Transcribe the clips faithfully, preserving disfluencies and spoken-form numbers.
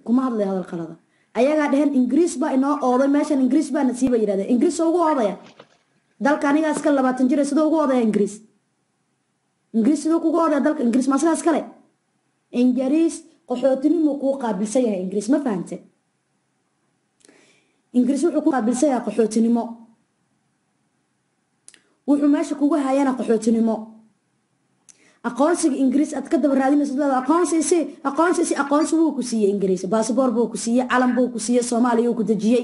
kuma hadlay hadal qalada ayaga dhaheen ingiriis baa inoo ooday meeshan ingiriis baa nasiiba yiraahdeen ingiriis ugu oodaya dalka aniga iska labaatan jir sidoo ugu oodaya ingiriis ingiriis sidoo ugu oodaya dalka ingiriis ma saas kale ingiriis qaxootinimo ku qaabilsan yahay ingiriis ma fahantay ingiriis wuxuu ku qaabilsan yahay qaxootinimo wuxuu meesha kugu hayana qaxootinimo aqoonsiga ingiriis aad ka daba raadinayso dad aqoonsiisi aqoonsiisi aqoonsi wuu ku siiyay ingiriis baasaboor buu ku siiyay calan buu ku siiyay Soomaaliya uu ku dajiyay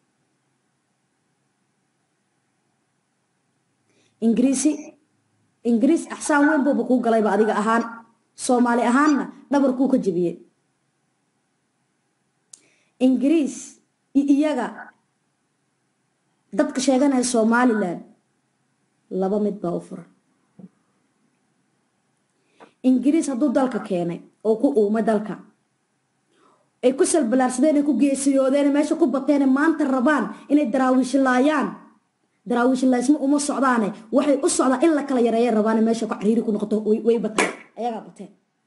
ingiriisi ingiriis axsaan weyn buu ku galay ba adiga ahaan Soomaali ahaanna dhabarku ka jabiyay ingiriis iyaga dadka sheeganaya Somaliland laba mid baa u furan ingiriis hadduu dalka keenay oo ku uumay dalka ay ku salbalaarsadeen ay ku geesiyoodeen meesha ku bateen maanta rabaan inay daraawish laayaan daraawish laasma uma socdaane waxay u socdaa in la kala yareeyay rabaan meesha ku xiriir ku noqoto way bateen ayaga bateen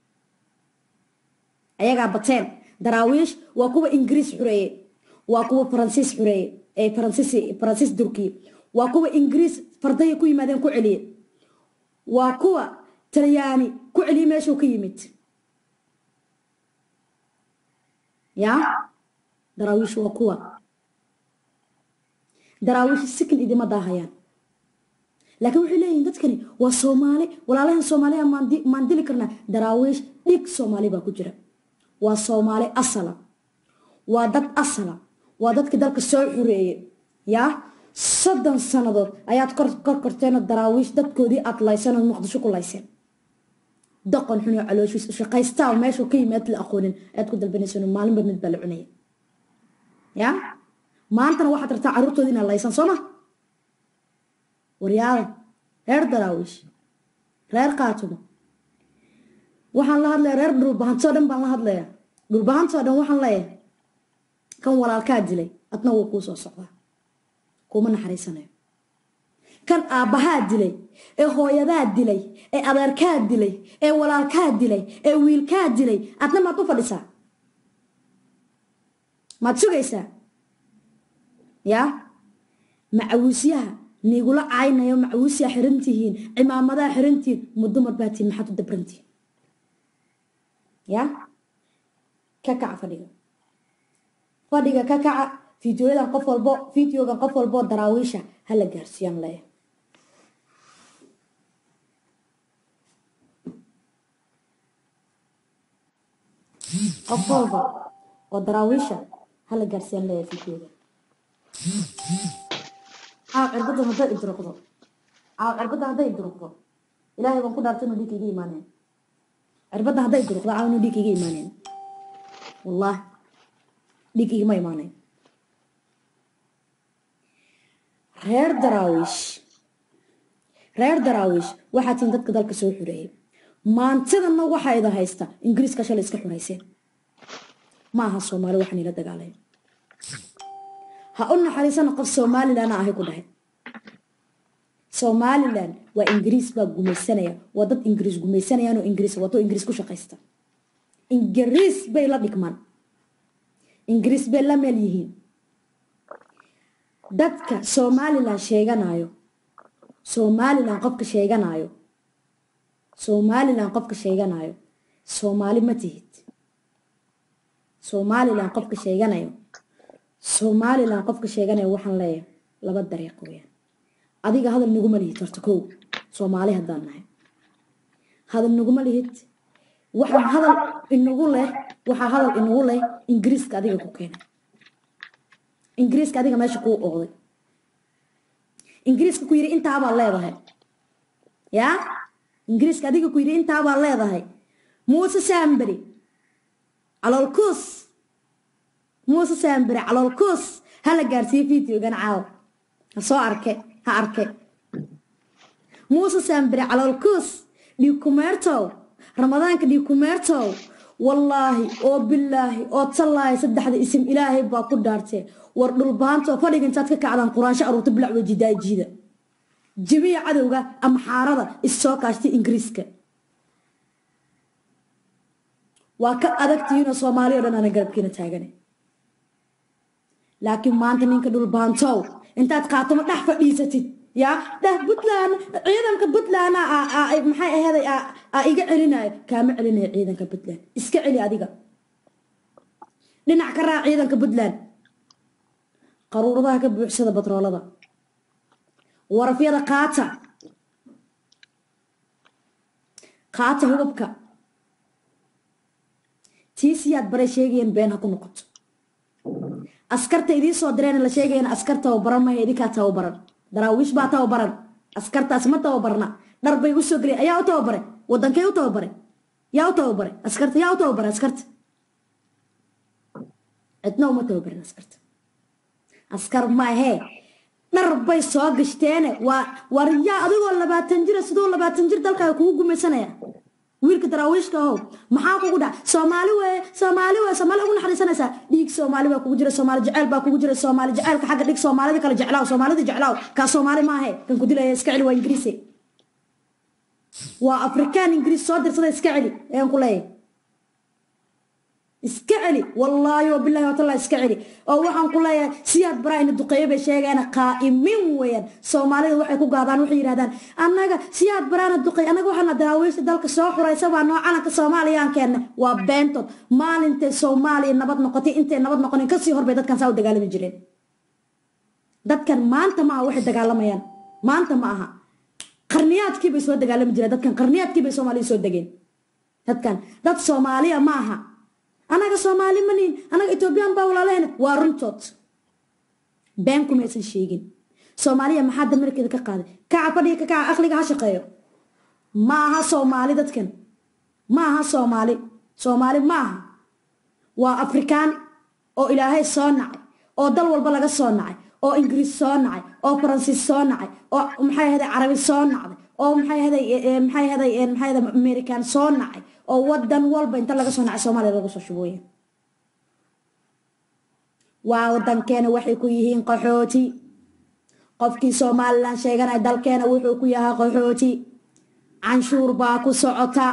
ayaga bateen daraawish waa kuwa ingiriis xureeyay waa kuwa faransiis xureeyay ee faransiis faransiis turki waa kuwa ingiriis farday ku yimaadeen ku celiyay waa kuwa talyaani ku celiy meeshuu ka yimid yaa daraawish waa kuwa daraawish sikin idima daahayaan laakiin waxay leeyihiin dadkani waa Soomaali walaalahan Soomaaliya maan dili karna daraawish dhig Soomaali baa ku jira waa Soomaali asala waa dad asala waa dadka dalka soo xureeyay yaa soddon sanadood ayaad kor kor korteen daraawish dadkoodii aad laysan oo Muqdisho ku laysan دقن حنو على شو شقيستا وماشو كيمات الأقونين أتكون البنسون مالن بمد بلعنية يا ما أنت واحد رتاع عروتو دين الله يسان صنع وريال غير دراويش غير قاتم وحن الله هذا غير دول بهان صادم بان الله هذا دول بهان صادم وحن الله كم ولا الكادلي أتنو كوسو صعبة كومن حريصنا كان أبهات دلي إيه هويات دلي إيه أبركات دلي إيه ولالكات دلي إيه ويلكات دلي أتنا ما تفلسا ما تسوقيسا يا معوسيها نيقول عينا يوم معوسيها حرنتيهين إمام ماذا حرنتين مدمر باتي محطو دبرنتي يا كاكا فديقا فديقا كاكا فيديو يدان قفل بو فيديو يدان قفل بو دراويشة هلا جارسيان ليه قفل بو ودراويشة هلا جارسيان ليه فيديو يدان عاق عربدا هدا يدرقضو عاق عربدا هدا يدرقضو إلهي بانكو دارتنو ديك يجي إيمانين عربدا هدا يدرقضو عاونو ديك يجي إيمانين والله ديك يجي ما إيمانين reer daraawish reer daraawish waxaa tiin dadka dalka soo xureeyay maantidana waxa ay haysta ingiriiska shalay iska xureyseen ma aha Soomaali waxaan ila dagaalay ha u naxariisana qof Soomaaliland ah ku dhahay Soomaaliland waa ingiriis baa gumaysanaya waa dad ingiriis gumaysanayaan oo ingiriis wato ingiriis ku shaqeysta ingiriis bay la dhigmaan ingiriis bay la meel yihiin dadka Somaliland sheeganayo Somaliland qofka sheeganayo Somaliland qofka sheeganayo Soomaali ma tihid Somaliland qofka sheeganayo Somaliland qofka sheeganayo waxaan leeyahay laba dariiq weeyaan adiga hadal nagu ma lihid horta koow Soomaali hadaan nahay hadal nagu ma lihid waxa hadal inagu leh waxa hadal inagu leh ingiriiska adiga ku keenay ingiriiska adiga meesha ku ooday ingiriiska ku yiri inta baa leedahay ya ingiriiska adiga ku yiri inta baa leedahay Muuse Sambari على الكوس موسى سامبري على الكوس هلا جارسي فيديو كان عاو هسوا أركي ها أركي موسى سامبري على الكوس ديكوميرتو رمضان كديكوميرتو والله أو بالله أو تصلى يسد حد اسم إلهي باكو دارتي وردل بانتو فريق انتاتك كعدان قرآن شعر وتبلع وجداء جيدة جميع عدوغا أم حارضة السوكاشتي إنجريسكا waa ka adagtihiin oo Soomaaliya oo dhan ana garabkiina taagan laakiin maanta ninka dhul baantow intaad qaatamo dhax fadhiisatid ya dah Puntland ciidanka Puntland aa maxay ahaday aa iga celinayo kaama celinayo ciidanka Puntland iska celi adiga dhinac ka raac ciidanka Puntland qaruuradaha ka buuxsada batroolada warafyada qaata qaata hubabka tiisiyaad bare sheegayeen been ha ku noqoto askarta idin soo direen la sheegayeen askarta oo baran ma idinka taw baran daraawish baa taw baran askartaas ma taw barna dhar bay u soo galay ayaa u taw bare wadankay u taw bare yaa u taw bare askarta yaa u taw bare askarta adna uma taw bare askarta askar ma he dhar bay soo gashteen waa wariya adigoo labaatan jir sidoo labaatan jir dalka kugu gumaysanaya wiilka daraawiishka oo maxaa kugu dhac Soomaali way Soomaali way Soomaali ugu naxariisanaysa dhiig Soomaali baa kugu jira Soomaali jacayl baa kugu jira Soomaali jacaylka xagga dhig Soomaalida kala jeclaaw Soomaalida jeclaaw ka Soomaali ma ahe kan ku dilay iska celi waa Ingiriisi waa Afrikaan Ingiriis soo dirsaday iska celi aan ku leeyahay iska celi wallahi wa billahi wa ta'ala iska celi oo waxaan ku leeyahay siyaad baraayna duqeeyay bay sheegayna qaa'imin weeyaan Soomaalida waxay ku gaadaan waxay yiraahdaan annaga siyaad baraana duqeey annaga waxaan daraawiishta dalka soo xuraysa waa noocan ka Soomaaliyan keenna waa beentod maalinta Soomaaliya nabad noqotay intay nabad noqonin ka sii horbay dadkan saa u dagaalami jireen dadkan maanta ma waxay dagaalamayaan maanta ma aha qarniyaadkii bay soo dagaalami jireen dadkan qarniyaadkii bay Soomaaliya soo dageen dadkan dad Soomaaliya ma aha anaga Soomaali manin anaga Ethiopian baa walaalaheen waa runtood been kuma aysan sheegin Soomaaliya maxaa damarkeeda ka qaaday ka fadhiga ka ka aqliga ha shaqeeyo ma aha Soomaali dadkan ma aha Soomaali Soomaali ma aha waa Afrikaan oo Ilaahay soo nacay oo dal walba laga soo nacay oo Ingiriis soo nacay oo Faransiis soo nacay oo maxay ahayd Carabi soo nacay oo maxay ahayd maxay ahayd maxay ahayd American soo nacay oo wadan walba inta laga soo nacay Soomaaliya lagu soo shubooyay waa wadankeena waxay ku yihiin qaxooti qofkii Soomaaliland sheeganay dalkeena wuxuu ku yahay qaxooti canshuur baa ku socota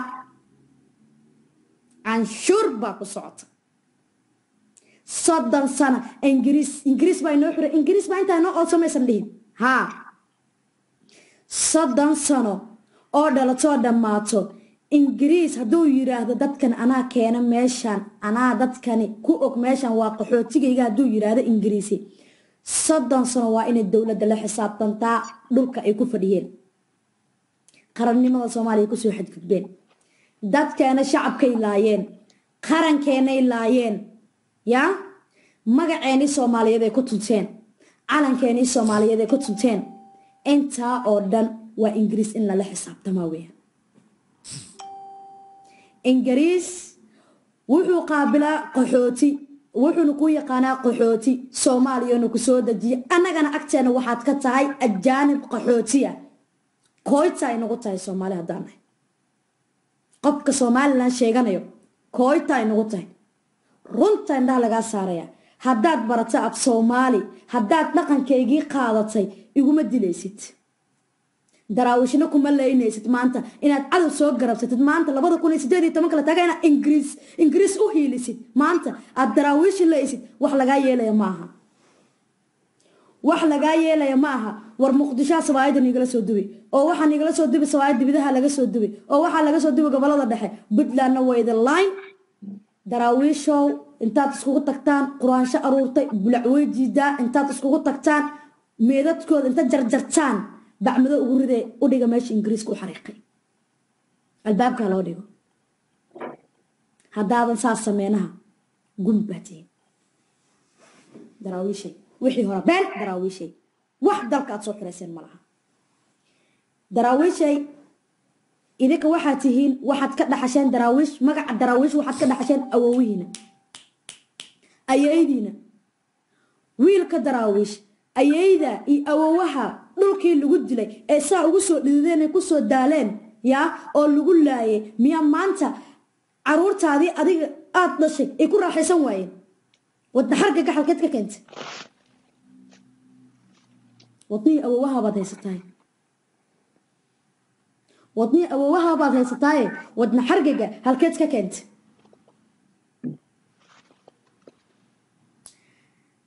canshuur baa ku socota soddon sano Ingiriis Ingiriis baa inoo xiray Ingiriis baa inta inoo oo samaysan dhihin ha soddon sano oo dhalato dhamaato Ingiriis haduu yiraahdo dadkan anaa keena meeshan anaa dadkani ku og meeshan waa qaxootigayga haduu yiraahdo Ingiriisi soddon sano waa in dawladda la xisaabtantaa dhulka ay ku fadhiyeen qarannimada Soomaaliya ku soo xadgudbeen dadkeena shacabka ilaayeen qarankeena ilaayeen ya magaceeni Soomaaliyeed ay ku tunteen calankeeni Soomaaliyeed ay ku tunteen inta oo dhan waa Ingiriis in la xisaabtama weeyaan Ingiriis wuxuu qaabilaa qaxooti wuxuu ku yaqaanaa qaxooti Soomaaliya ku soo dajiye annagana agteena waxaad ka tahay ajaanib qaxootiya kooyta inagu tahay Soomaali hadaan qofka Soomaaliland sheeganayo kooyta inagu tahay runta inda laga saaraya haddaad barato af Soomaali haddaad dhaqankeygii qaadatay iguma dilaysid daraawishna kuma leeynaysid maanta inaad cadow soo garabsatid maanta laba kun iyo siddeed iyo toban kala tagayna Ingiriis Ingiriis u hiilisid maanta aad daraawish leeysid wax laga yeelay maaha wax laga yeelay maaha war Muqdisho sawaayada nigala soo duway oo waxa nigala soo duway sawaayada dibidaha laga soo duway oo waxa laga soo duway gobolada dhexe Puntland way the line daraawisho intaad iskugu tagtaan quraansho aruurtay bulacwey jiida intaad iskugu tagtaan meedadkooda inta jarjartaan bacmado ugu riday u dhiga meesha Ingiriis ku xariiqay albaabka loo dhigo hadaadan saas sameenaha gumbateen daraawishay wixii hore been daraawishay wax dalka aad soo xiraysan malaha daraawishay idinka waxaad tihiin waxaad ka dhaxasheen daraawish magaca daraawish waxaad ka dhaxasheen awowiina ayaydiina wiilka daraawish ayayda iyo awowaha dhulkii lagu dilay ee saa ugu soo dhidideen ku soo daaleen ya oo lagu laayay miya maanta caruurtaadii adiga aad dhashay ay ku raaxaysan waayeen wada harga gaxalkeed ka keentay wadni awowaha baad haysatay wadni awowaha baad haysatay wadna hargaga halkeed ka keentay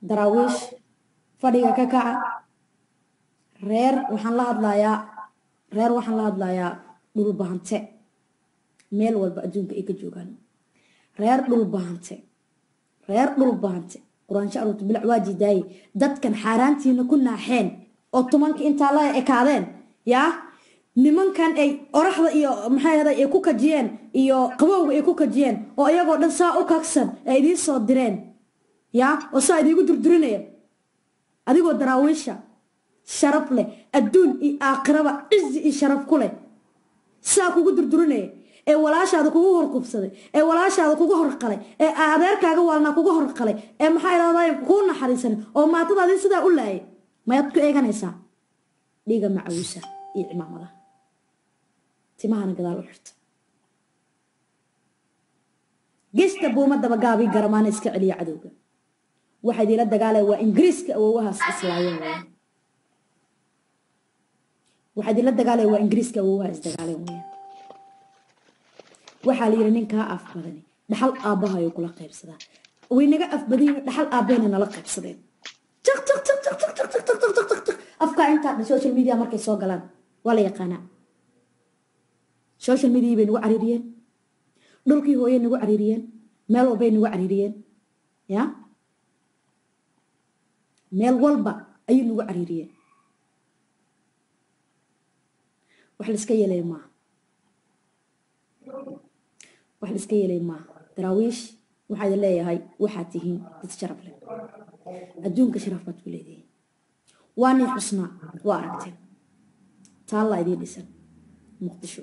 daraawiish fadhiga ka kaca reer waxaan la hadlayaa reer waxaan la hadlayaa dhul bahante meel walba adduunka ay ka joogaan reer dhul bahante reer dhul bahante quraan shacrutu bilac waajidaay dadkan xaaraantiina ku naaxeen oo tumanka inta la ekaadeen yaa nimankan ay oraxda iyo maxay ahayd ay ku kajiyeen iyo qabowga ay ku kajiyeen oo iyagoo dhan saa u kaagsan ay idin soo direen yaa oo saa idigu durdurinaya adigoo daraawiisha sharaf leh adduun iyo aakhiraba cizi iyo sharaf ku leh saa kugu durdurinaya ee walaashaada kugu horqubsaday ee walaashaada kugu horqalay ee adeerkaaga waalna kugu horqalay ee maxay raadayeen ku naxariisan oo maatadaadii sida u laayay maad ku eeganaysaa dhiga macawisa iyo cimaamada timahana gadaal u xirta gesta buumada bagaabi garmaan iska celiya cadowga waxa idila dagaalay waa ingiriiska awoowahaas islaayeen waxa idila dagaalay waa ingiriiska awoowahaas dagaaleen weeyaan waxa la yiri ninka af badani dhaxal aabaha ay kula qaybsadaa way naga af badin dhaxal aabeena nala qaybsadeen taq taq taq taq taq taq taq taq taq taq afka inta social media markay soo galaan wala yaqaana social media bay nagu cariiriyeen dhulkii hooyay nagu cariiriyeen meel walba nagu cariiriyeen ya meel walba ay nagu cariiriyeen wax la iska yeelay ma wax la iska yeelay ma daraawiish waxa leeyahay waxa tihiin dad sharaf leh adduunka sharaf baad ku leedahay waani xusna waa aragteen taala idin dhisan muqdisho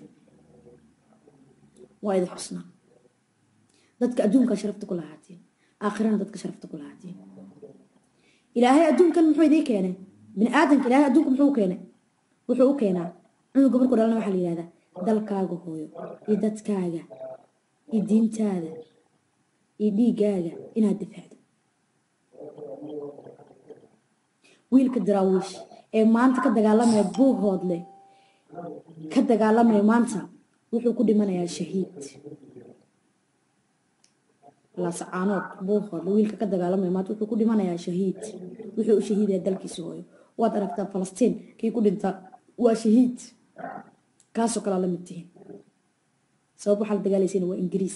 waa idin xusna dadka adduunka sharafta ku lahaatiin aakhirana dadka sharafta ku lahaatiin ilaahay adduunkan muxuu idin keenay bin aadanka ilaahay adduunka muxuu keenay wuxuu u keenaa inuu gobolku dhalana waxa la yiraahdaa dalkaaga hooyo iyo dadkaaga iyo diintaada iyo dhiigaaga inaad difacdo wiilka daraawiish ee maanta ka dagaalamaya buuhoodle ka dagaalamaya maanta wuxuu ku dhimanayaa shahiid la sacaanood buuhoodle wiilka ka dagaalamaya maanta wuxuu ku dhimanayaa shahiid wuxuu u shahiidayaa dalkiisa hooyo waad aragtaa Falastiin kii ku dhinta waa shahiid kaasoo kala la mid tihiin sabab waxa la dagaalaysiina waa ingiriis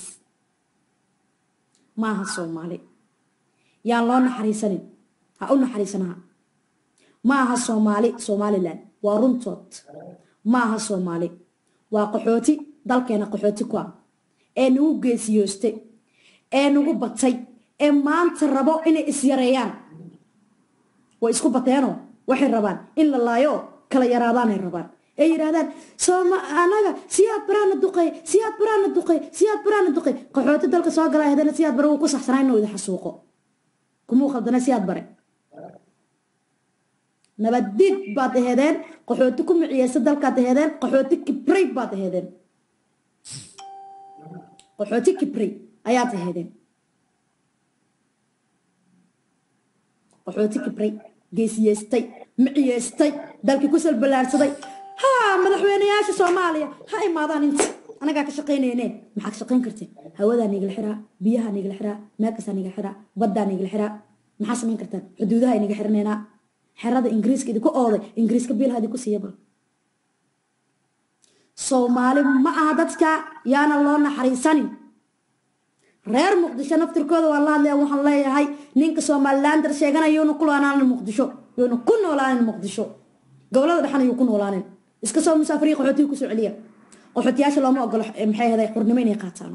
maaha Soomaali yaa loo naxariisanin ha u naxariisanaha maaha Soomaali Somaliland waa runtood maaha Soomaali waa qaxooti dalkeena qaxooti ku ah ee nugu geesiyoostay ee nugu batay ee maanta rabo inay is yareeyaan way isku bateeno waxay rabaan in la laayo kala yaraadaan ay rabaan ay yiraahdaan sooma anaga siyaad barana duqay siyaad barana duqay siyaad barana duqay qaxooti dalka soo galay hadana siyaad bar uu ku saxsanayno wada xasuuqo kuma khaldana siyaad bare nabadid baad heedeen qaxooti ku miciyaysa dalka heedeen qaxooti kibray baad heedeen qaxooti kibray ayaad heedeen qaxooti kibray geesiyeystay miciyeystay dalkii ku salbalaarsaday ha madaxweynayaasha Soomaaliya ha imaadaan inta anaga ka shaqeynayeen maxaa ka shaqeyn kartay hawada nigala xiraa biyaha nigala xiraa meelkaas nigala xiraa badda nigala xiraa maxaa sameyn kartaan xuduudaha inaga xirneena xerada ingiriiska idinku ooday ingiriiska biilhaadi ku siiyay bal Soomaali ma aha dadka yaana loo naxariisanin reer muqdisho naftirkooda waa la hadlay waxaan leeyahay ninka Somaliland sheeganayo inuu ku noolaanan muqdisho inuu ku noolaanan muqdisho gobolada dhaxan ayuu ku noolaanan iska soo musaafiriin qaxootiga ku soo celiya qaxootiyaasha looma ogolo maxay haday qurnimo inay qaataan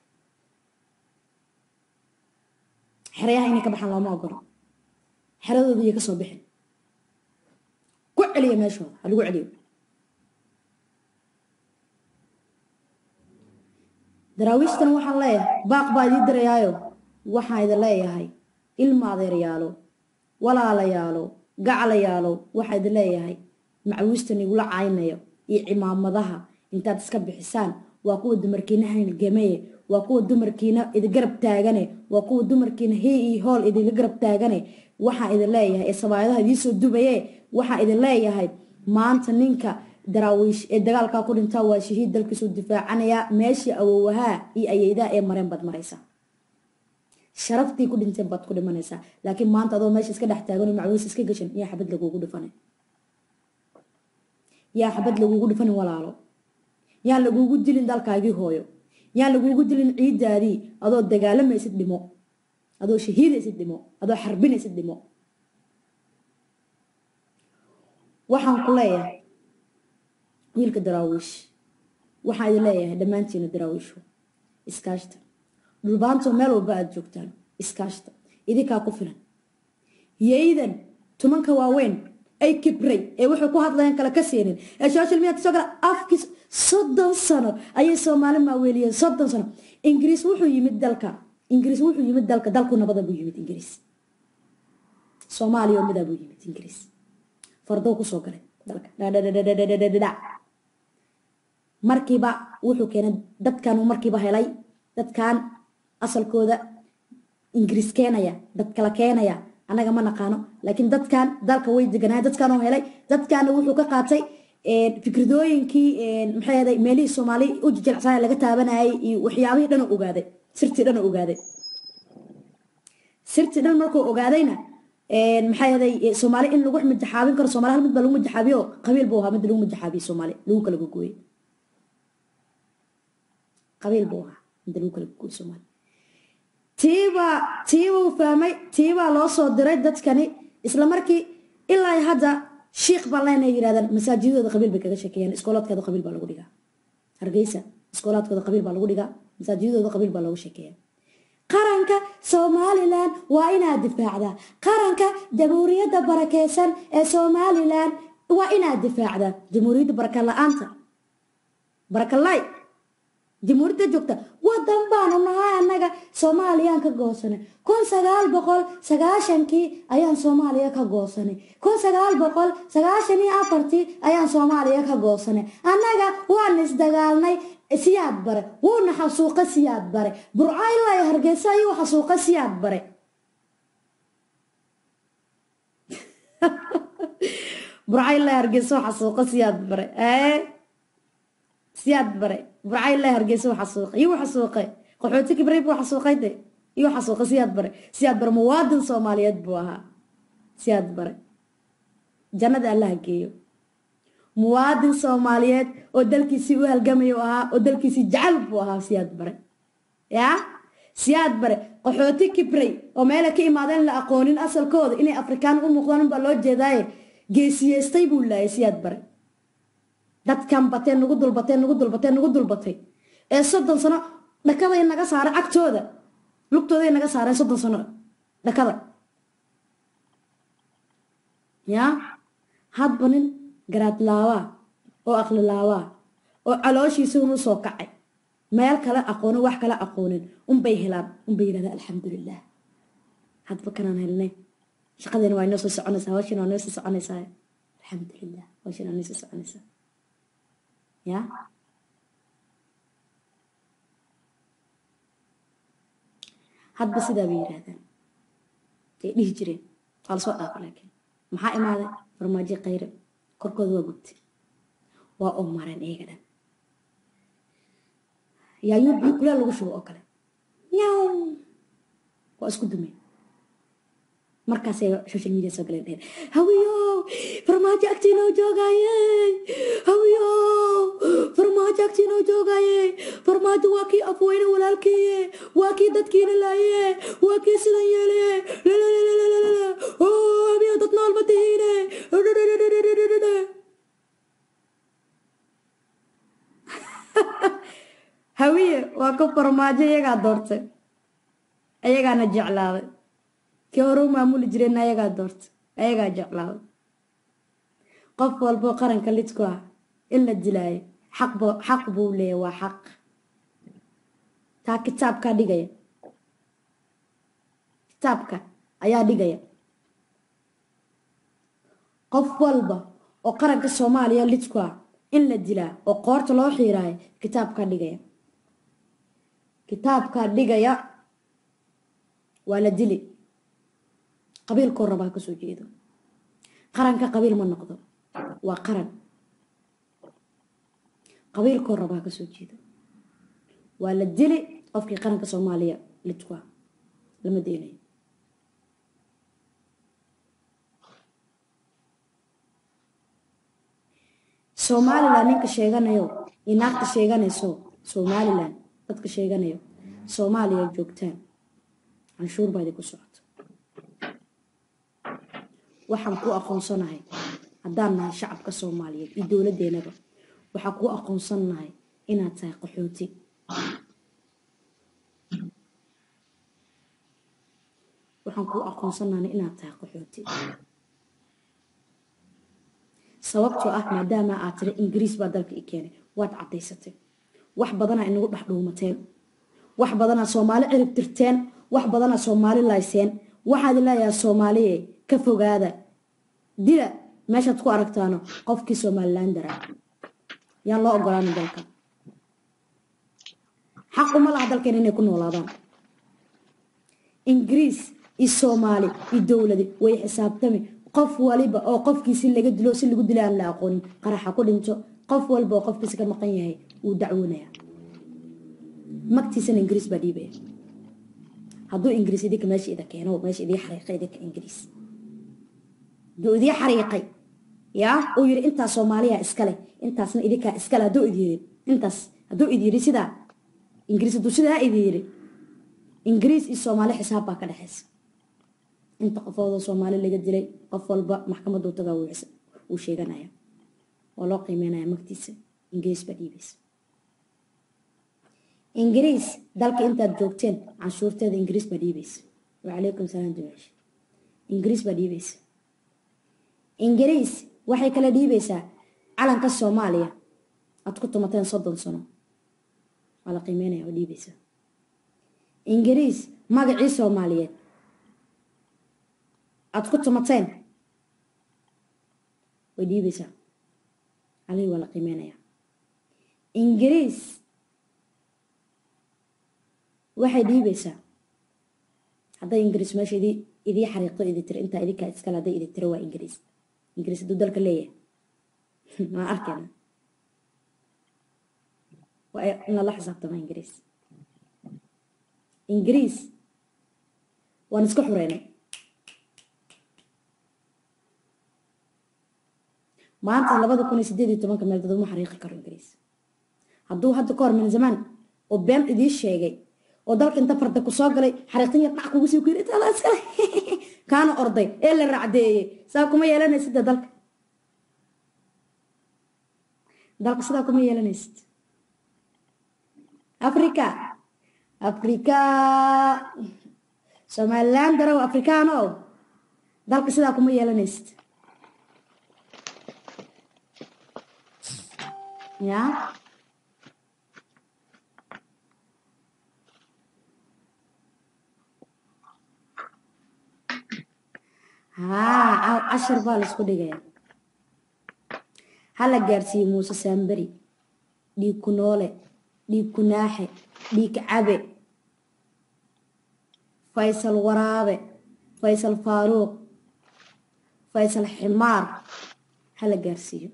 xerayaha inay ka baxaan looma ogolo xeradooda iyo ka soo bixin ku celiya meeshooda ha lagu celiyo daraawiishtan waxaan leeyahay baaq baa idin dirayaayo waxaan idin leeyahay ilma adeeryaalo walaalayaalo gacalayaalo waxaan idin leeyahay macawista nigula caaynayo iyo cimaamadaha intaad iska bixisaan waa kuwa dumarkiina halgamay waa kuwa dumarkiina idin garab taagane waa kuwa dumarkiina hay iyo hool idin garab taagane waxa idin leeyahay ee sabaayadaha idin soo dubaye waxa idin leeyahay maanta ninka daraawiish ee dagaalka ku dhinta waa shahiid dalkiisu difaacanaya meeshii awoowaha iyo ayayda ee mareen bad maraysa sharaftii ku dhinteen baad ku dhimanaysaa laakiin maanta adoo meesha iska dhex taagan oo macluus iska gashan yaa xabad lagugu dhifanay yaa xabad lagugu dhifanay walaalo yaa lagugu dilin dalkaagii hooyo yaa lagugu dilin ciidaadii adoo dagaalamaysid dhimo adoo shahiidaysid dhimo adoo xarbinaysid dhimo waxaan ku leeyahay wiilka daraawiish waxaan idin leeyahay dhammaantiina daraawiishu iskaashta dhulbaanto meel walba aad joogtaan iskaashta idinkaa ku filan yeydan tumanka waaweyn ay kibray ee wuxuu ku hadlayaan kala ka siinin ee social media soo gala afkiis soddon sano ayay Soomaali maaweeliyeen soddon sano Ingiriis wuxuu yimid dalka Ingiriis wuxuu yimid dalka dalku nabada buu yimid Ingiriis Soomaaliya mid buu yimid Ingiriis fardo ku soo galay dalka markiiba wuxuu keenay dadkan uu markiiba helay dadkan asalkooda Ingiriis keenaya dad kala keenaya anaga ma naqaano laakiin dadkan dalka way deganaa dadkan oo helay dadkan wuxuu ka qaatay ee fikradooyinkii ee maxay ahayd meelii Soomaali u jilcsan laga taabanayay iyo waxyaabihii dhan uu ogaaday sirtii dhan uu ogaaday sirtii dhan markuu ogaadayna ee maxay ahayd Soomaali in lagu madaxaabin karo Soomaali hal mid baa lagu madaxaabiyo qabiil buu ahaa mid lagu madaxaabiyo Soomaali lagu kala gooyay qabiil buu ahaa mid lagu kala gooyay Soomaali tiiba tiiba uu fahmay tiiba loo soo diray dadkani isla markii ilaa hadda sheekh balayna yiraahdaan masaajidooda qabiil bay kaga sheekayaan iskoolaadkooda qabiil baa lagu dhigaa Hargeysa iskoolaadkooda qabiil baa lagu dhigaa masaajidooda qabiil baa lagu sheekeeyaa qaranka Somaliland waa inaad difaacdaa qaranka jamhuuriyadda barakeysan ee Somaliland waa inaad difaacdaa jamhuuriyadda baraka la'aanta baraka la'ay jamhuuriyadda joogta wadan baan nahay anaga Soomaaliyan ka goosanay kun sagaal boqol sagaashan-kii ayaan Soomaaliya ka goosanay kun sagaal boqol sagaashan iyo afar-tii ayaan Soomaaliya ka goosanay anaga waan isdagaalnay siyaad bare wuuna xasuuqa siyaad bare burcay la Hargeysa iyo xasuuqa siyaad bare burcay la Hargeysa xasuuqa siyaad bare ee siyaad bare burcay la Hargeysa xasuuqa iyo xasuuqa qaxooti kibray buu xasuuqayde iyo xasuuqa siyaad bare siyaad bare muwaadin Soomaaliyeed buu ahaa siyaad bare jannada Allah geeyo muwaadin Soomaaliyeed oo dalkiisii u halgamayo ahaa oo dalkiisii jacayl buu ahaa siyaad bare ya siyaad bare qaxooti kibray oo meel ka imaadeen la aqoonin asalkooda inay Afrikaan u muuqdaan baa loo jeeday geesiyeystay buu laayay siyaad bare dadkan bateen ugu dulbateen ugu dulbateen ugu dulbatay ee soddon sano dhakada inaga saaray agtooda lugtooda inaga saaray soddon sano dhakada ya hadbanin garaad laawa oo aqli laawa oo calooshiisa uu soo kacay meel kale aqoon wax kale aqoonin um bay helaan um bay yiraahdaa alxamdulillah hadba kanaan helnay shaqadeena waa inoo soo soconaysaa hawshan waa inoo soo soconaysaa alxamdulillah hawshan waa inoo soo soconaysaa ya hadba sidaa bay yiraahdaan ay dhihi jireen qal soo dhaaf laakiin maxaa imaaday farmaajo qayre korkooda waa gubtay waa oo mareen iyaga dhan yaa yuu biyo kuleel lagu shubo oo kale yaw waa isku dumay markaasay social media soo galeen dheen hawiyo farmaajo agtiinoo joogaaye hawiyo farmaajo agtiinoo joogaaye farmaajo waa kii afweyne walaalkeeye waa kii dadkiina laaye waa kii sidan yeele oo hawiyo dad nool ma tihiine hawiye waa ku farmaajo iyagaa doortay ayagaana jeclaaday kii hore maamuli jireen ayagaa doortay ayagaa jeclaaday qof walbo qaranka lidku ah in la dilaayo xaq xaq buu leeyahay waa xaq taa kitaabka dhigaya kitaabka ayaa dhigaya qof walba oo qaranka Soomaaliya lidku ah in la dilaa oo qoorta loo xiiraayo kitaabka dhigaya kitaabka dhigaya waa la dili qabiil ko rabaa ka soo jeedo qaranka qabiil ma noqdo waa qaran qabiil ko rabaa ka soo jeedo waa la dili qofkii qaranka Soomaaliya lidku lama deenayo Somaliland ninka sheeganayo inaagta sheeganayso Somaliland dadka sheeganayo Soomaaliya joogtaan canshuur baad ku socoto waxaan ku aqoonsanahay haddaan nahay shacabka Soomaaliyeed iyo dawladeenaba waxaan ku aqoonsanahay inaad tahay qaxooti waxaan ku aqoonsanahay inaad tahay qaxooti sababtoo ah maadaama aad tiri Ingiriis baa dalka i keenay waad cadaysatay wax badan ay nagu dhaxdhuumateen wax badan ay Soomaali cirib tirteen wax badan ay Soomaali layseen waxaad ilaayaa Soomaaliye ka fogaada dila meeshaad ku aragtaano qofkii Somaliland dara yaan loo ogolaan dalka xaq uma laha dalkeen inay ku noolaadaan Ingiriis iyo Soomaali iyo dawladda way xisaabtami qof waliba oo qofkiisa laga dilo si lagu dilaan la aqoon qaraxa ku dhinto qof walba oo qofkiisa ka maqan yahay uu dacwoonaya magtiisana Ingiriis baa dhiibay hadduu Ingiriis idinka meesha ida keeno meesha idin xariiqay idinka Ingiriis duu idin xariiqay yaa oo yiri inta Soomaaliya iskale intaasna idinka iskale hadduu idin yiri intaas hadduu idin yiri sida Ingiriis hadduu sida idin yiri Ingiriis iyo Soomaali xisaab baa ka dhaxaysa inta qofooda Soomaali laga dilay qof walba maxkamadda uu tagaa uu sheeganaya oo loo qiimeynaya magtiisa Ingiriis baa dhiibay Ingiriis dalka intaad joogteen canshuurteeda Ingiriis baa dhiibay wa alaykum salaam dumash Ingiriis baa dhiibay Ingiriis waxay kala dhiibaysaa calanka Soomaaliya aad ku tumateen soddon sano wala qiimeynaya oo dhiibaysa Ingiriis magacii Soomaaliyeed aad ku tumateen way dhiibaysaa علي ولا قيمانيا إنجليز واحد يبيسا هذا إنجليز ماشي دي إذا حريقته إذا ترى أنت إذا كاتسكال هذا إذا ترى إنجليز إنجليز دو دلك ليه ما أعرف أنا وأنا لحظة طبعا إنجليز إنجليز ونسكو حرينا maanta labada kun iyo sideed iyo toban meel dad uma xariiqi karo Ingiriis hadduu hadda koor min zaman oo been idii sheegay oo dalka inta farda ku soo galay xariiqin yar dhac kugu soo kiiray taa iska kaana orday ee la raacdeeyay saa kuma yeelanaysid dalka dalka sida kuma yeelanaysid Afrika Afrika Somaliland daro Afrikaano dalka sida kuma yeelanaysid ya ها عشر بالس كدغيا هلا غارسي موسى سامبري دي كنوله دي كناحه دي كعبه فيصل ورابه فيصل فاروق فيصل حمار هلا غارسي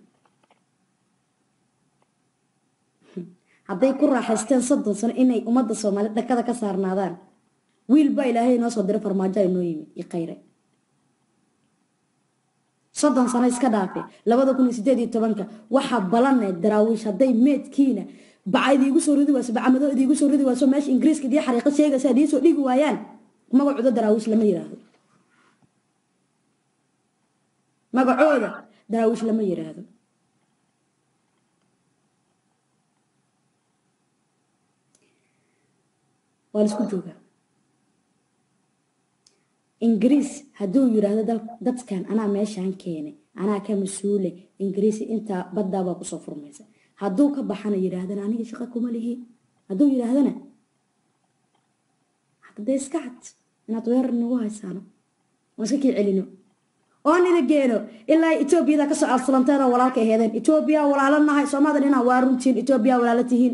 hadday ku raaxaysteen soddon sano inay ummadda Soomaaliyeed dakada ka saarnaadaan wiil baa Ilaahay noo soo diray farmaajo inoo yimid i qayre soddon sano iska dhaafay labada kun iyo sideed iyo toban waxa balanay daraawish hadday meedkiina bacaydi igu soo ridi waasoo bacamado igu soo ridi waasoo meesha Ingiriiska dii xariiqo sheegaysa hadii soo dhigi waayaan magacooda daraawish lama yiraahdo magacooda daraawish lama yiraahdo والسكو جوجا إنجليز هدو يراهد دات كان أنا ماشي عن كيني أنا كمسؤولة إنجليزي أنت بدأ بقى صفر ميزة هدو كبحنا يراهد أنا نيجي شقكم عليه هدو يراهدنا حتى ده سكعت أنا طوير النواه سانو وسكي علينو أنا دقينو إلا إثيوبيا ذاك سؤال سلامتنا ولا كهذين إثيوبيا ولا لنا هاي سوما دنا وارونتين إثيوبيا ولا لتهين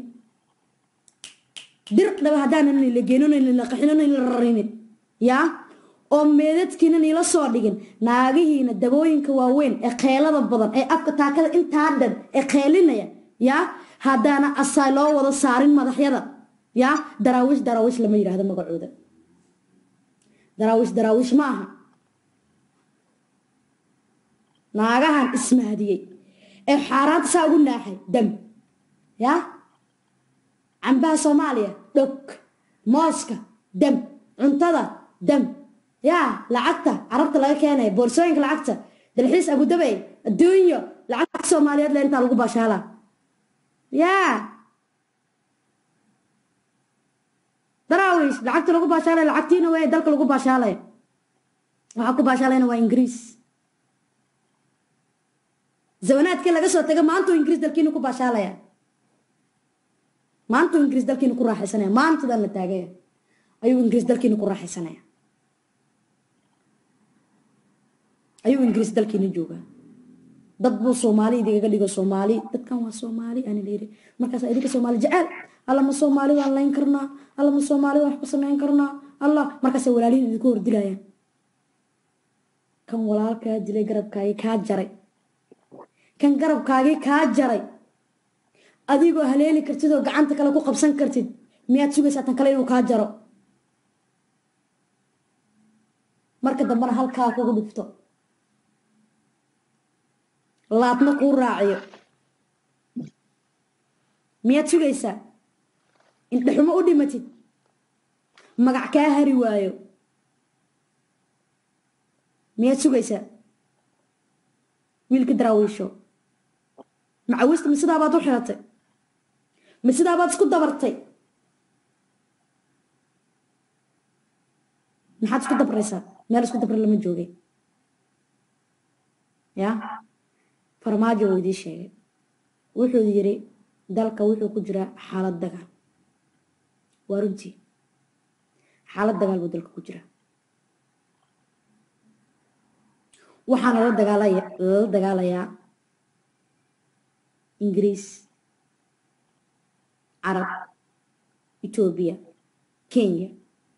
dir daba hadaan in la geeno in la qaxino in la rarinin ya oo meedadkiina ila soo dhigin naagihiina dabooyinka waaweyn ee qeelada badan ee afka taakada inta dhan ee qeelinaya ya hadana asay loo wada saarin madaxyada ya daraawish daraawish lama yiraahdo magacooda daraawiish daraawiish ma aha naagahan ismaadiyey ee xaaraanta saa ugu naaxay dam yaa cambaha soomaaliya dhog mooska dam cuntada dam yaa lacagta carabta laga keenay boorsooyinka lacagta dalxiis abudabay adduunyo lacagta soomaaliyeed le intaa lagu baashaalaa yaa daraawiish lacagta lagu baashaalay lacagtiina wey dalka lagu baashaalay waxaa ku baashaalayna waa ingiriis zawanaadkii laga soo taga maantuu ingiriis dalkiina ku baashaalaya maantuu ingiriis dalkiina ku raaxaysanaya maantadan la taagaya ayuu ingiriis dalkiina ku raaxaysanaya ayuu ingiriis dalkiina joogaa dad buu soomaali idigaga dhigo soomaali dadkan waa soomaali aan leeyahay markaas idinka soomaali jecel alla ma soomaali waan layn karnaa alla ma soomaali wax ku sameyn karnaa alla markaas walaalihiin idinku hordilayaan kan walaalkaa dilay garabkaagii kaa jaray kan garabkaagii kaa jaray adigoo haleeli kartid oo gacanta kale ku qabsan kartid miyaad sugaysaa tan kale inuu kaa jaro marka dambana halkaa kugu dhufto laadna kuu raaciyo miyaad sugaysaa in dhaxumo u dhimatid magac kaa hari waayo miyaad sugaysaa wiilka daraawiisho macawista ma sidaabaad u xiratay ma sidaabaad isku dabartay maxaad isku dabraysaa meel isku dabra lama joogay yaa farmaajo uu idii sheegay wuxuu yiri dalka wuxuu ku jiraa xaalad dagaal waa runtii xaalad dagaal buu dalka ku jiraa waxaana la dagaalaya la dagaalayaa ingiriis carab Ethiopia Kenya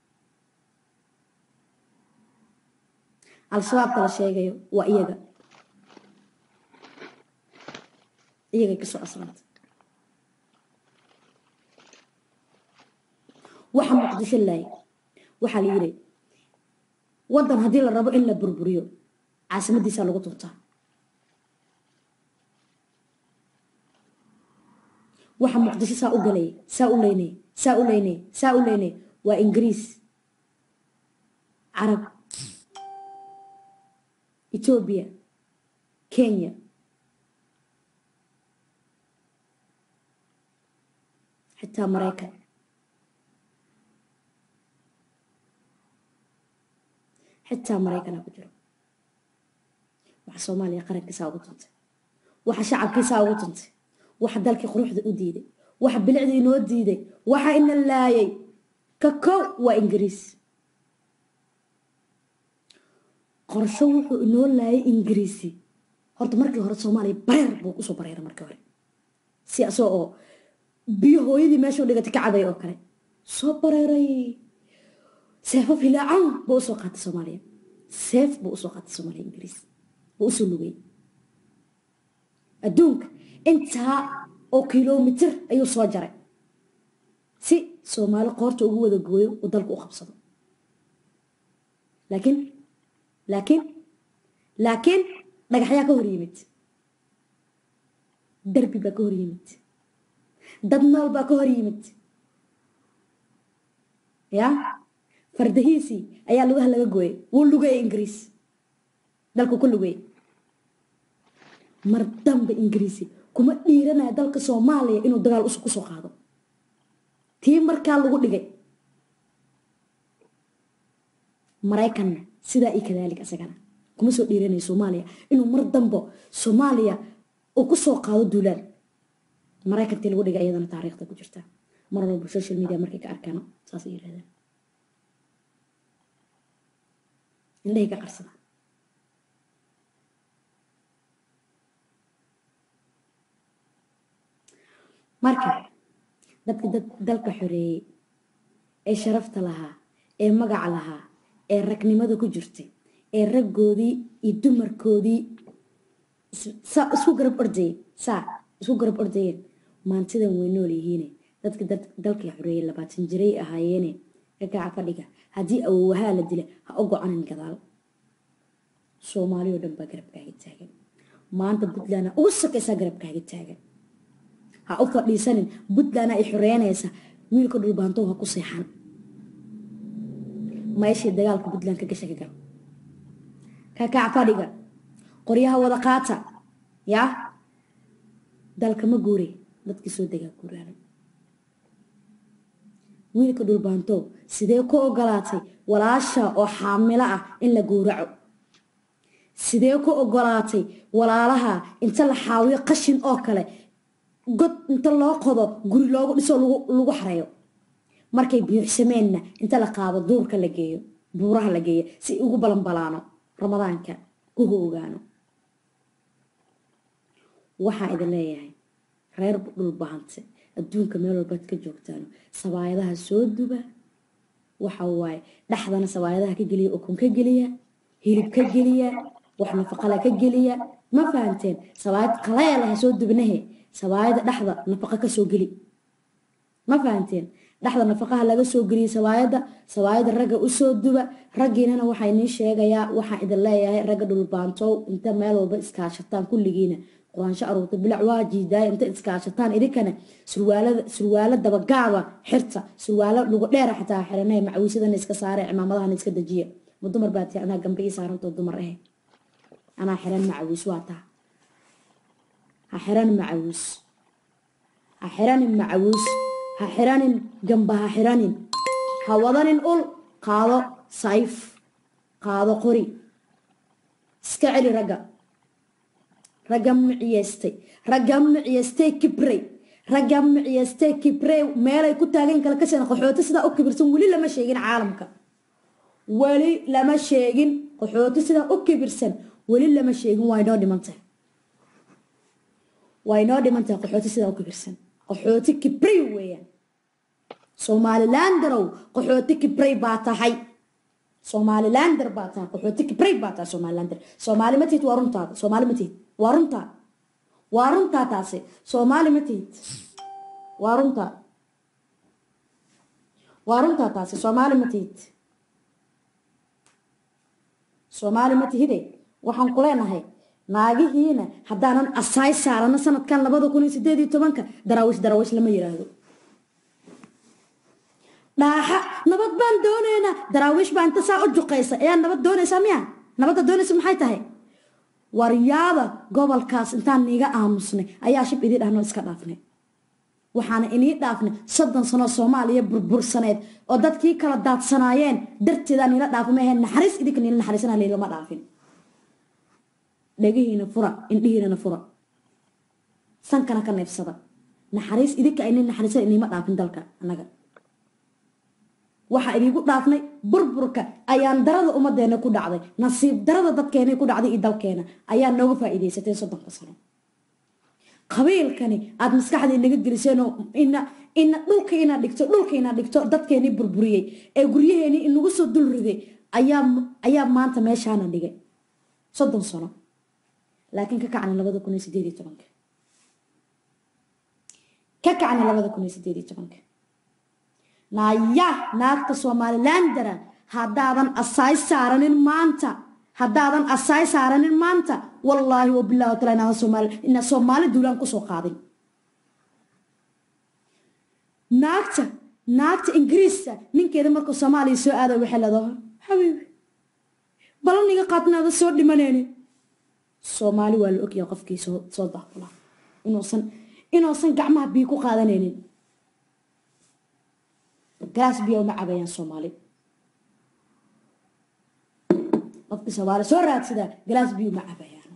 al-shabaab kala sheegayo waa iyaga iyaga ka soo aslanta waxa muqdisho laay waxa la yiri wadan hadii la rabo in la burburiyo caasimadiisa lagu tuntaa waxa muqdisho saa u galay saa u leynay saa u leynay saa u leynay waa ingiriis carab Ethiopia Kenya حتى مريكا حتى مريكا أنا بجرب waxa Soomaaliya qarankiisa ugu tuntay waxa shacabkiisa ugu tuntay waxa dalkii quruxda u diiday waxa bilicda inoo diiday waxa in laayay ka kow waa ingiriis qorsho wuxuu inoo laayay ingiriisi horta markii hore Soomaaliya bareer buu u soo bareeray markii hore si asoo biyo hooyadii meesha u dhigatay ka caday oo kale soo bareeray seefo filaacan buu soo qaatay Soomaaliya seef buu soo qaatay Soomaaliya ingiriis وأسلوبي أدونك أنت أو كيلومتر أيو صاجرة سي سومالي قارت أقوى ذا قوي وضلق أخبصه لكن لكن لكن نجحيا كهريمت دربي بكهريمت دبنال بكهريمت يا فردهيسي أيا لوها لقى قوي ولقى إنجليز dalku kullu way mar dambe ingiriisi kuma dhiiranaa dalka Soomaaliya inuu dagaal usoo ku soo qaado tii markaa lagu dhigay Mareykan sida ay kadalik asagana kuma soo dhiiranay Soomaaliya inuu mar dambe Soomaaliya uu ku soo qaado duulaan Mareykan tii lagu dhigay iyadana taariikhda ku jirta mar walba social media markay ka arkaan saas ay yiraahdaan indhaha ka qarsada marka dadka dalka xoreeyay ee sharafta lahaa ee magac lahaa ee ragnimada ku jirtay ee raggoodii iyo dumarkoodii isku garab ordayeen saa isku garab ordayeen maantidan way nool yihiin dadka dalka xoreeyay labaatan jiray ahaayeen كاكا فديغا هدي أوها لدله هأقو عن القضال سومالي ودن بقرب كاهي تاغن ما أنت بدلانا أوسك إسا قرب كاهي تاغن هأفضل لسانين بدلانا إحريانا يسا ويلكو دلبانتو هكو سيحان ما يشي الدقالك بدلان كاكشا كاكا كاكا فديغا قريها ودقاتا يا دالك مقوري dadkii soo degaa guraan wiilka dhulbaanto sidee ku ogolaatay walaasha oo xaamilo ah in la guuraco sidee ku ogolaatay walaalaha inta la xaawiyo qashin oo kale god inta loo qodo guri loogu dhiso lagu lagu xareeyo markay biixsameenna inta la qaado duurka la geeyo buuraha la geeyo si ugu balanbalaano ramadaanka ku hoogaano waxa idin leeyahay reer dhulbaante adduunka meel walba ka joogtaan sabaayadaha soo duba waxa waay dhaxdana sabaayadaha ka galiya ukun ka galiya hilib ka galiya wax nafaqo la ka galiya ma fahanteen sabaayad qaleel ah soo dubnahe sabaayada dhaxda nafaqo ka soo gali ma fahanteen dhaxda nafaqaha laga soo galiya sabaayada sabaayada raga u soo duba ragiinana waxa inii sheegaya waxa idin leeyahay raga dhulbaanto inta meel walba iskaashataan kulligiina قران شعروت بلع واجي داي انت اسكاشتان idikana surwaalada surwaalada dabagaaba xirta surwaalo lagu dheer xataa xiranay macwiisadan iska saaray cimaamadahan iska dajiya mudumar baad tii anaa gambe saaranto dumar ah ana xiran macwiis waata ha xiran macwiis ha xiran macwiis ha xiran gamba ha xiran ha wadanin ul qaado sayf qaado qori iska celi raga ragam ciyastay ragam ciyastay kibrey ragam ciyastay kibrey meelay ku taageen kala ka shan qaxooti sida u kibirsan wali lama sheegin caalamka wali lama sheegin qaxooti sida u kibirsan wali lama sheegin way noo dhimantay way noo dhimantay qaxooti sida u kibirsan qaxooti kibrey weeyaan Somaliland darow qaxooti kibrey baa tahay Somaliland baa tahay qaxooti kibrey baa tahay Somaliland Somali ma tiid waruntaada Somali ma tiid warunta warunta taasi Somali ma tiid warunta warunta taasi Somali ma tiid Somali ma tiide waxaan ku leenahay naagihiina hadaanan asaay saarana sanadkan laba kun iyo siddeed iyo toban ka daraawish daraawish lama yiraahdo naaxa nabad baan dooneena daraawish baan inta saa u juqaysa ee nabad doonaysa miya nabad doonaysa maxay tahay waryaada gobolkaas intaan niga aamusnay ayaa shib idin dhahno iska dhaafnay waxaana inii dhaafnay soddon sano Soomaaliya burbursaneed oo dadkii kala daadsanaayeen darteeda nila dhaafmay naxariis idinka nila naxariisana leeyma dhaafin dhagihiina fura indhihiina fura sankana ka neefsada naxariis idinka ay naxariisana inima dhaafin dalka anaga waxa idigu dhaafnay burburka ayaan darada umadeena ku dhacday nasiib darada dadkeena ku dhacday ii dalkeena ayaa nooga faa'iideysatay soddon sano qabiilkani aad maskaxda inaga geliseen ina ina dhulka ina dhigto dhulka ina dhigto dadkeena burburiyay ee guryaheena inagu soo dul riday ayaa ayaa maanta meeshaana dhigay soddon sano laakiin ka kacna laba kun iyo siddeed iyo toban ka kacna laba kun iyo siddeed iyo toban naaya naagta Somaliland dara hadaadan asaay saaranin maanta hadaadan asaay saaranin maanta wallahi wa billahi ta'ala ina Somali ina Somali duulan ku soo qaaday naagta naagta Ingiriiska ninkeeda markuu Soomaaliya soo aaday waxa la dhaho habibi balaniga qaadnaada soo dhimanayni Somali waa la ogyahay qofkii soo soo daaqula inoosan inoosan gacmaha bii ku qaadanaynin glass biyo ma cabayaan Soomaali qofkii Soomaali soo raadsada glass biyo ma cabayaan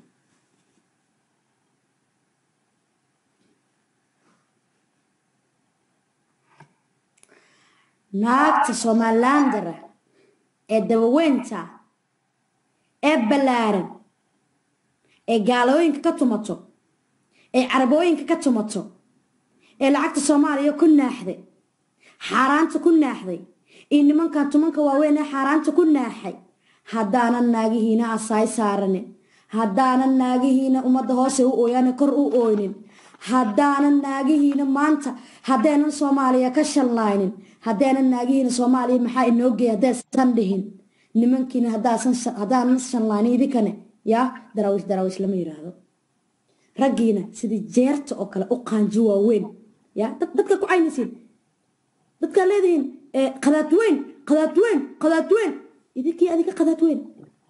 naagta Somaliland ee dawaweynta ee balaaran ee gaalooyinka ka tumato ee carabooyinka ka tumato ee lacagta Soomaaliya ku naaxday xaraanta ku naaxday in nimanka tumanka waaweyn ee xaraanta ku naaxay hadana naagihiina asaay saarane hadana naagihiina umada hoose u ooyaan kor u ooynin هدانا ناجيهنا مانتا هدانا صوماليا كشلاينين هدانا ناجيهنا صوماليا محا إنوجي هدا سندهين نمكن هدا سن هدانا شلاينين ذي كنا يا دراوش دراوش لما يراهدو رجينا سيدي جيرت أكل أقان جوا وين يا دتك كوعين سين دتك لذين قذات وين قذات وين قذات وين إذا كي أذيك قذات وين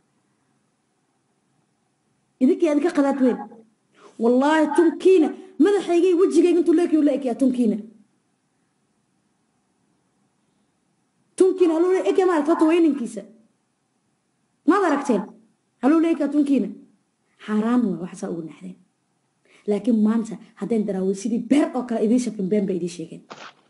إذا كي أذيك قذات وين والله تمكينة ماذا حيجي وجهك أنتوا لك ولا إك يا تمكينة تمكينة هلو لك يا مالك تطوين إنكيسة ما دركتين هلو لك يا تمكينة حرام وحسا أقول نحن لكن ما أنت هذين دراوي سيدي بير أو كلا إذا شكل بين بيدي شيء